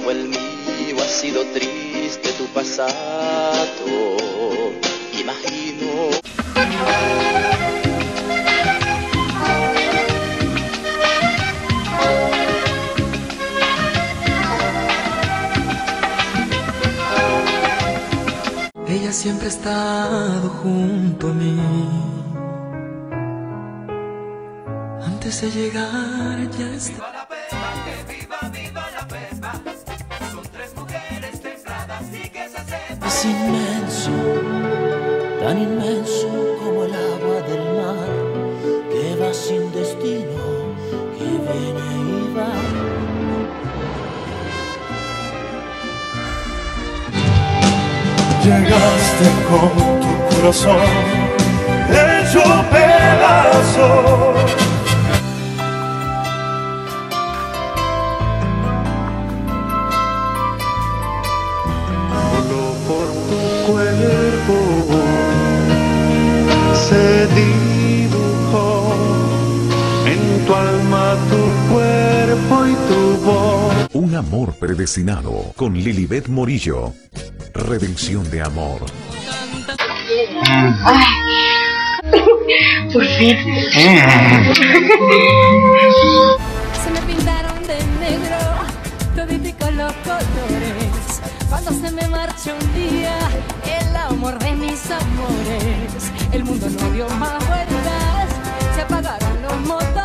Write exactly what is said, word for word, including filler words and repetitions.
como el mío ha sido triste tu pasado, imagino. Ella siempre ha estado junto a mí. Antes de llegar ya está. Viva la Pepa, que viva, viva la Pepa. Son tres mujeres templadas y que se sepa. Es inmenso, tan inmenso como el agua del mar, que va sin destino, que viene y va. Llegaste con tu corazón hecho pedazos. Solo por tu cuerpo se dibujó en tu alma tu cuerpo y tu voz. Un amor predestinado con Lilibet Morillo. Redención de amor. Ay, por fin. Se me pintaron de negro toditico los colores. Cuando se me marchó un día el amor de mis amores, el mundo no dio más vueltas, se apagaron los motores.